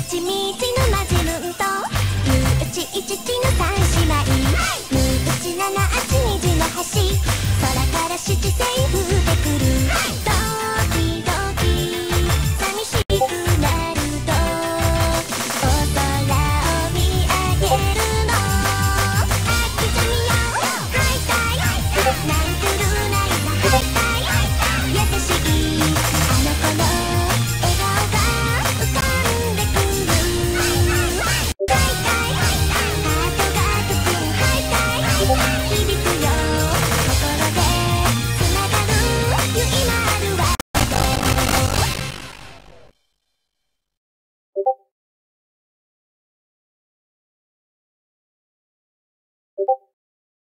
ちみちのマジムンとムーチイチチの三姉妹、ムーチ七八虹の橋、空から七星降ってくる。